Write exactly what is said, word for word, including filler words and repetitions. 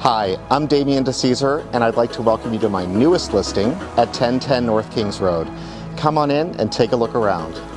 Hi, I'm Damien DeCesar, and I'd like to welcome you to my newest listing at ten ten North Kings Road. Come on in and take a look around.